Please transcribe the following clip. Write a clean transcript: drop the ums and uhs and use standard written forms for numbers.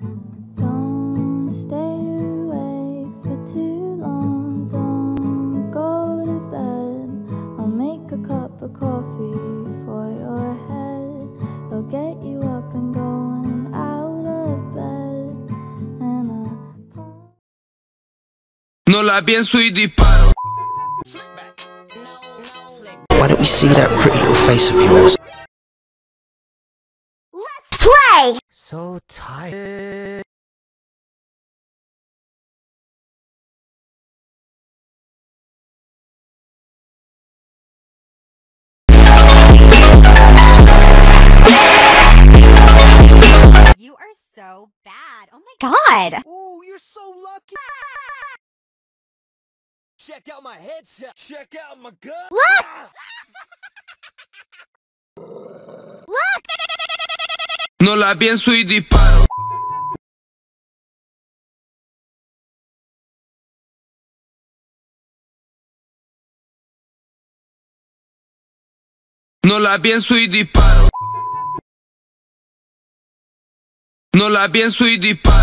Don't stay awake for too long. Don't go to bed. I'll make a cup of coffee for your head. It'll get you up and going out of bed. And No la pienso y disparo. Why don't we see that pretty little face of yours? Let's play! So tired. You are so bad. Oh my god. Ooh, you're so lucky. Check out my headshot. Check out my gun. Look! No la pienso y disparo. No la pienso y disparo. No la pienso y disparo.